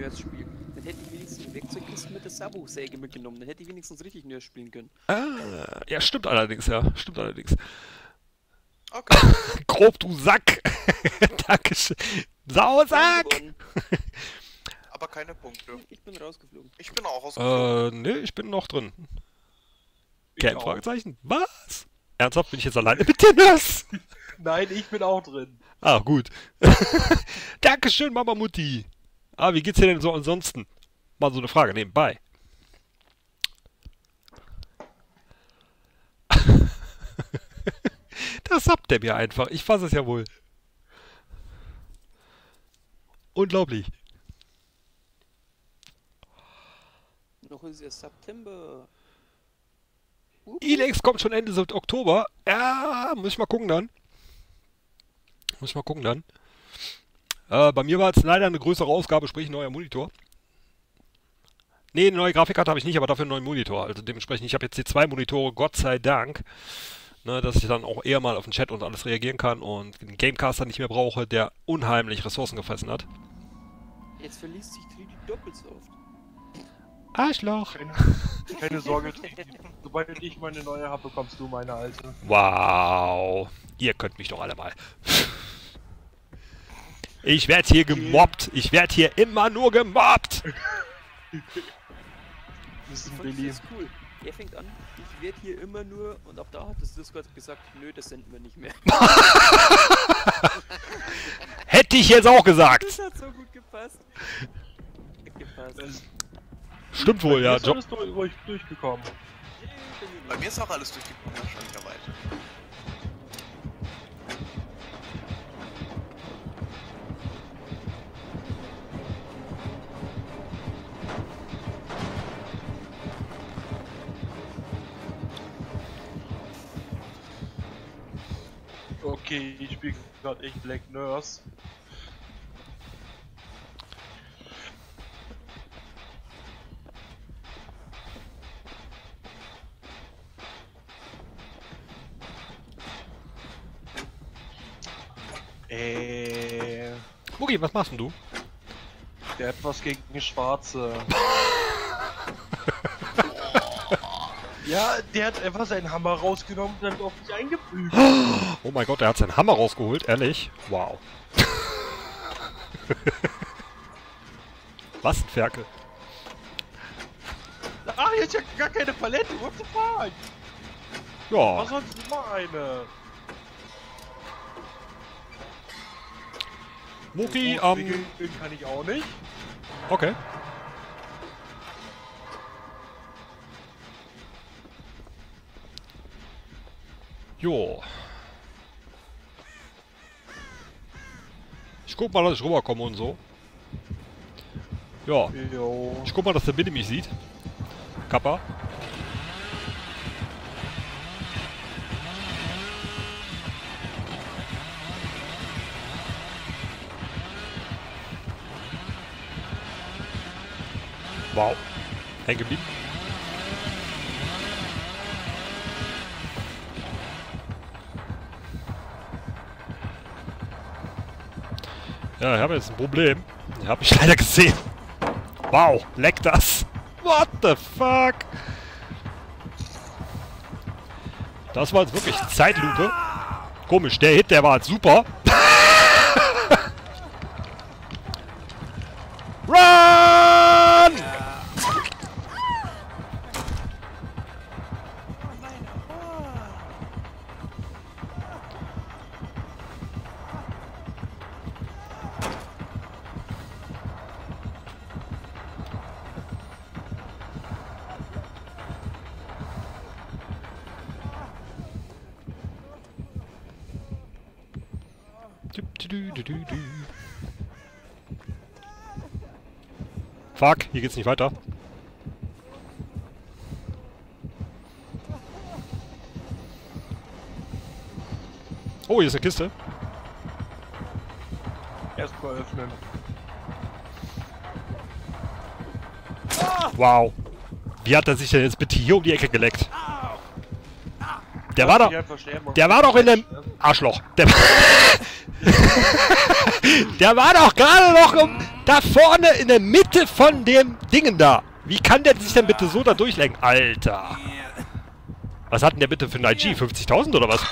NERS-Spiel. Dann hätte ich wenigstens die Werkzeugkisten mit der Sabo-Säge mitgenommen. Dann hätte ich wenigstens richtig NERS spielen können. Ah, ja, stimmt allerdings, ja. Stimmt allerdings. Okay. Grob, du Sack! Dankeschön. Sausack! Aber keine Punkte. Ich bin rausgeflogen. Ich bin auch rausgeflogen. Nee, ich bin noch drin. Ich Kein auch. Fragezeichen? Was? Ernsthaft, bin ich jetzt alleine mit Tennis? Nein, ich bin auch drin. Ah, gut. Dankeschön, Mama Mutti. Ah, wie geht's dir denn so ansonsten? Mal so eine Frage nebenbei. Das sappt der mir einfach. Ich fasse es ja wohl. Unglaublich. Noch ist es September. Elex kommt schon Ende Oktober. Ja, muss ich mal gucken dann. Bei mir war es leider eine größere Ausgabe, sprich ein neuer Monitor. Nee, eine neue Grafikkarte habe ich nicht, aber dafür einen neuen Monitor. Also dementsprechend, ich habe jetzt hier 2 Monitore, Gott sei Dank. Ne, dass ich dann auch eher mal auf den Chat und alles reagieren kann und den Gamecaster nicht mehr brauche, der unheimlich Ressourcen gefressen hat. Jetzt verliest sich Tridi doppelt so oft. Arschloch! Keine Sorge, sobald ich meine neue habe, bekommst du meine alte. Wow! Ihr könnt mich doch alle mal. Ich werde hier gemobbt. Ich werde hier immer nur gemobbt. Das ist ein Das Billy. ist cool. Er fängt an, ich werde hier immer nur, und ab da hat das Discord gesagt, nö, das senden wir nicht mehr. Hätte ich jetzt auch gesagt. Das hat so gut gepasst. Das- Stimmt wohl, ja. Ist alles durchgekommen. Bei mir ist auch alles durchgekommen, erstaunlicherweise. Okay, ich spiele gerade echt Black Nurse. Mugi, was machst denn du? Der hat was gegen Schwarze. Ja, der hat einfach seinen Hammer rausgenommen und dann auf mich eingeprügelt. Oh mein Gott, der hat seinen Hammer rausgeholt, ehrlich? Wow. Was ein Ferkel. Ah, jetzt ja gar keine Palette, what the fuck? Ja, Was sonst immer eine? Mugi, Wickeln kann ich auch nicht. okay. Jo. Ich guck mal, dass ich rüberkomme und so. Ja. Jo. Ich guck mal, dass der Billy mich sieht. Kappa. Wow. Hängen geblieben. Ja, ich habe jetzt ein Problem. Ich habe mich leider gesehen. Wow, leckt das. What the fuck? Das war jetzt wirklich Zeitlupe. Komisch, der Hit, der war jetzt super. Run! Fuck, hier geht's nicht weiter. Oh, hier ist eine Kiste. Erstmal öffnen. Wow. Wie hat er sich denn jetzt bitte hier um die Ecke geleckt? Der war doch... Der war doch in dem... Arschloch. Der war doch gerade noch um... Da vorne in der Mitte von dem Dingen da. Wie kann der sich denn bitte so da durchlenken? Alter. Was hat denn der bitte für ein IG? 50.000 oder was?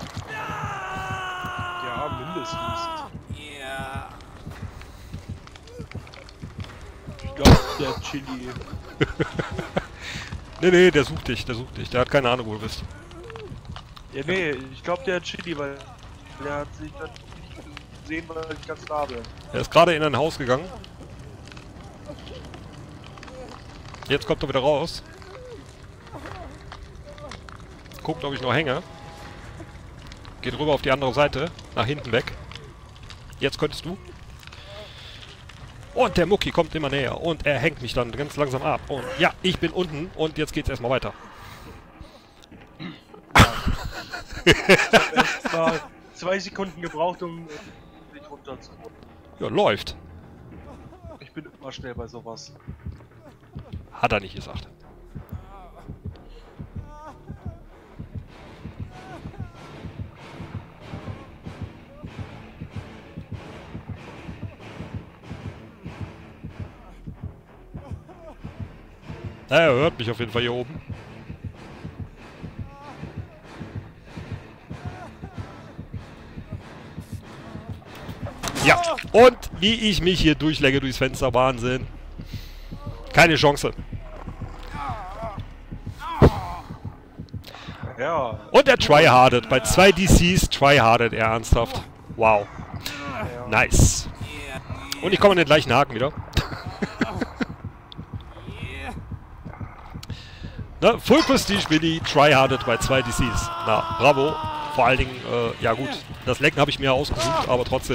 Ja, mindestens. Ich glaube, der Chili. Nee, der sucht dich, Der hat keine Ahnung, wo du bist. Ja, nee, ich glaube, der Chili, weil der hat sich dann nicht gesehen, weil ich ganz nah bin. Er ist gerade in ein Haus gegangen. Jetzt kommt er wieder raus. Guckt, ob ich noch hänge. Geht rüber auf die andere Seite. Nach hinten weg. Jetzt könntest du. Und der Mucki kommt immer näher. Und er hängt mich dann ganz langsam ab. Und ja, ich bin unten. Und jetzt geht's erstmal weiter. Ich habe 2 Sekunden gebraucht, um mich runterzuholen. Ja, läuft. Ich bin immer schnell bei sowas. Hat er nicht gesagt. Er hört mich auf jeden Fall hier oben. Ja, und wie ich mich hier durchlegge durchs Fenster, Wahnsinn. Keine Chance. Ja. Und er tryhardet. Bei 2 DCs tryhardet er ernsthaft. Wow. Nice. Und ich komme an den gleichen Haken wieder. Ne, Full Prestige Willi tryhardet bei 2 DCs. Na, bravo. Vor allen Dingen, ja gut, das Lecken habe ich mir ausgesucht, aber trotzdem.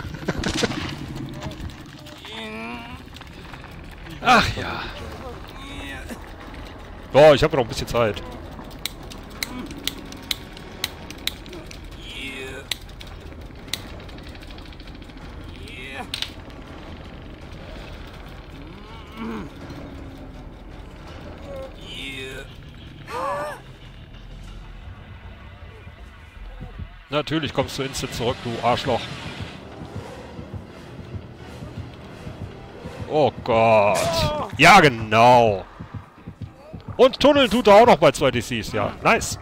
Ach ja. Oh, ich habe noch ein bisschen Zeit. Natürlich kommst du instant zurück, du Arschloch. Oh Gott. Ja, genau. Und Tunnel tut er auch noch bei 2 DCs. Ja, nice.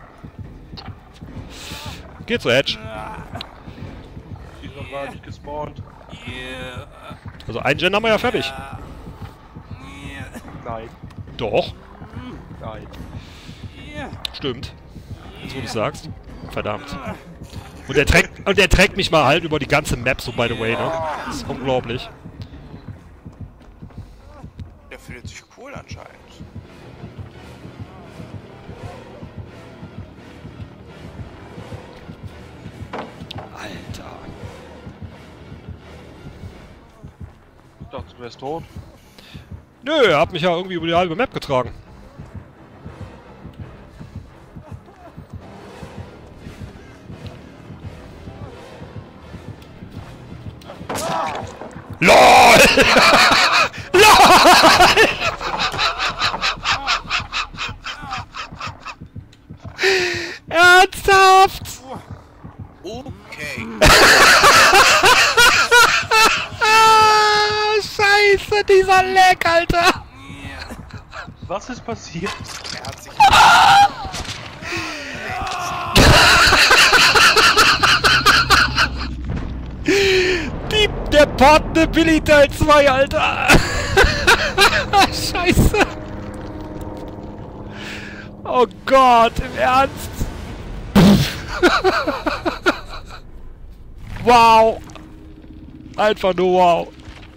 Geht zu Edge. Die sind noch gar nicht gespawnt. Also ein Gen haben wir ja fertig. Nein. Doch. Nein. Stimmt. Jetzt wo du sagst. Verdammt. Und der trägt mich mal halt über die ganze Map, so by the way, ne? Das ist unglaublich. Der fühlt sich cool anscheinend. Alter. Ich dachte, du wärst tot. Nö, er hat mich ja irgendwie über die halbe Map getragen. LOL! LOL! Ernsthaft? Okay. Scheiße, dieser Lag, Alter! Was ist passiert? Er hat sich... Der Partner Billy Teil 2, Alter! Scheiße! Oh Gott, im Ernst? Wow! Einfach nur wow!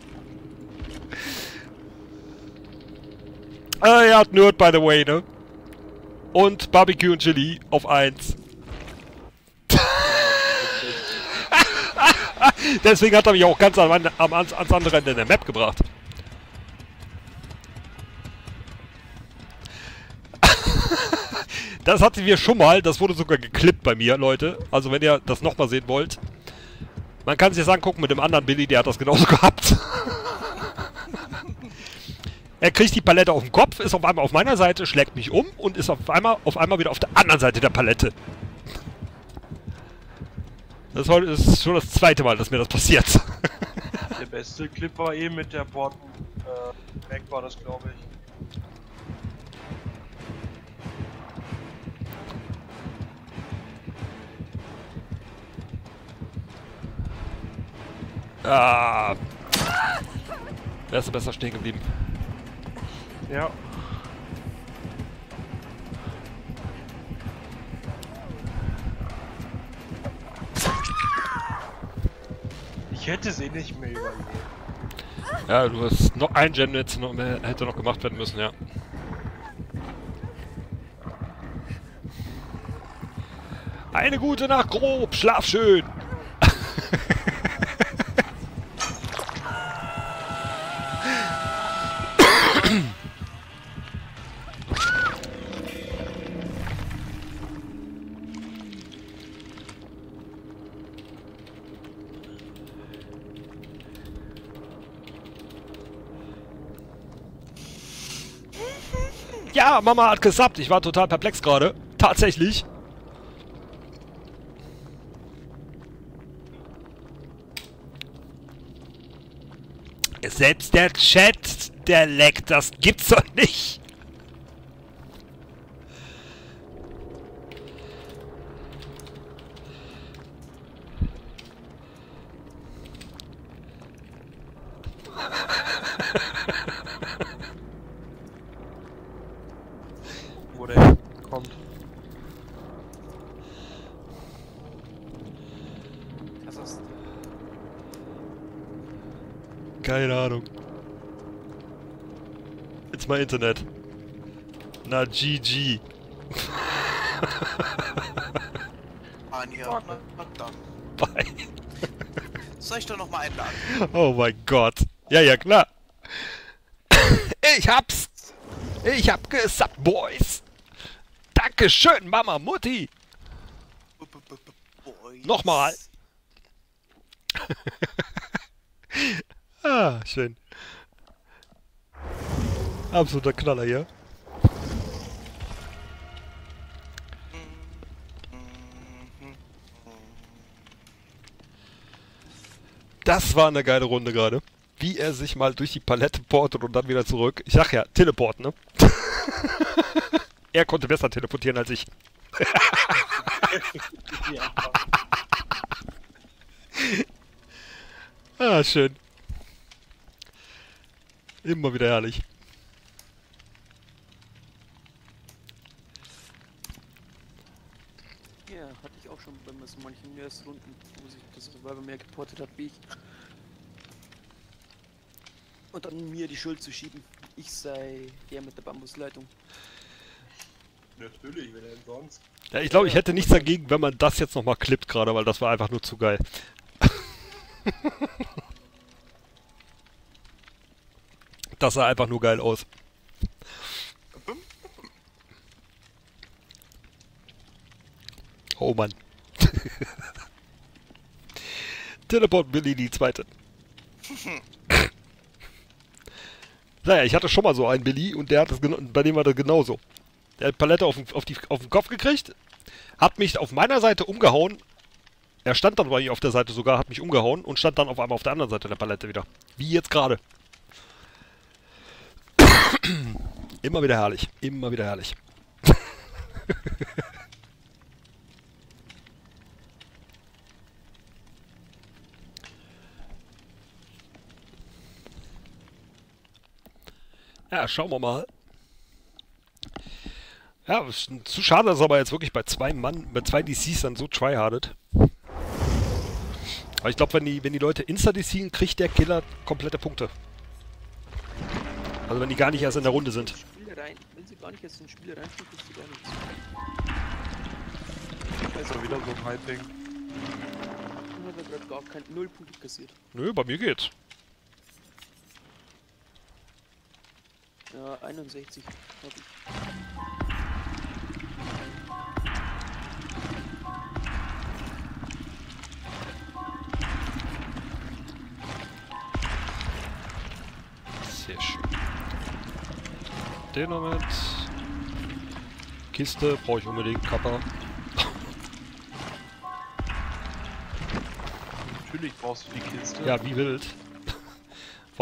Er hat Nerd, by the way, ne? Und Barbecue und Chili auf 1. Deswegen hat er mich auch ganz ans andere Ende der Map gebracht. Das hatten wir schon mal, das wurde sogar geklippt bei mir, Leute. Also wenn ihr das nochmal sehen wollt. Man kann sich das angucken mit dem anderen Billy, der hat das genauso gehabt. Er kriegt die Palette auf den Kopf, ist auf einmal auf meiner Seite, schlägt mich um und ist auf einmal wieder auf der anderen Seite der Palette. Das ist schon das zweite Mal, dass mir das passiert. Der beste Clip war eben mit der Borten. Mac war das, glaube ich. Ah. Wärst du besser stehen geblieben. Ja. Ich hätte sie nicht mehr überlebt. Ja, du hast noch ein Gen jetzt noch mehr, hätte noch gemacht werden müssen, ja. Eine gute Nacht, grob, schlaf schön. Ja, Mama hat gesappt. Ich war total perplex gerade. Tatsächlich. Selbst der Chat, der leckt. Das gibt's doch nicht. Wo der kommt. Was ist? Keine Ahnung. It's my Internet. Na, GG. Anja, na dann. Bye. Soll ich doch noch mal einladen? Oh mein Gott. Ja, ja, klar. Ich hab's. Ich hab gesappt, Boys. Dankeschön, Mama, Mutti. Boys. Nochmal. Ah, schön. Absoluter Knaller hier. Das war eine geile Runde gerade. Wie er sich mal durch die Palette portet und dann wieder zurück. Ich sag ja, Teleport, ne? Er konnte besser teleportieren als ich. Ja. Ah, schön. Immer wieder herrlich. Ja, hatte ich auch schon bei so manchen Nurse-Runden, wo sich das Survivor mehr geportet hat wie ich. Und dann mir die Schuld zu schieben. Ich sei der mit der Bambusleitung. Natürlich, wenn denn sonst. Ja, ich glaube, ich hätte nichts dagegen, wenn man das jetzt nochmal klippt gerade, weil das war einfach nur zu geil. Das sah einfach nur geil aus. Oh Mann. Teleport Billy die zweite. Naja, ich hatte schon mal so einen Billy und der hat das bei dem war das genauso. Der hat Palette auf den Kopf gekriegt, hat mich auf meiner Seite umgehauen. Er stand dann bei mir auf der Seite sogar, hat mich umgehauen und stand dann auf einmal auf der anderen Seite der Palette wieder. Wie jetzt gerade. Immer wieder herrlich. Immer wieder herrlich. Ja, schauen wir mal. Ja, ist zu schade, dass er aber jetzt wirklich bei zwei DCs dann so tryhardet. Aber ich glaube, wenn die Leute Insta-DCen, kriegt der Killer komplette Punkte. Also wenn die gar nicht erst in der Runde sind. Wenn sie gar nicht erst ins Spiel reinspielen, kriegst du gar nichts. Das ist ja wieder so ein High-Ding. Ich habe gerade gar kein 0 Punkte kassiert. Nö, bei mir geht's. Ja, 61 hab ich. Sehr schön. Den Moment. Kiste brauche ich unbedingt, Kappa. Natürlich brauchst du die Kiste. Ja, wie wild.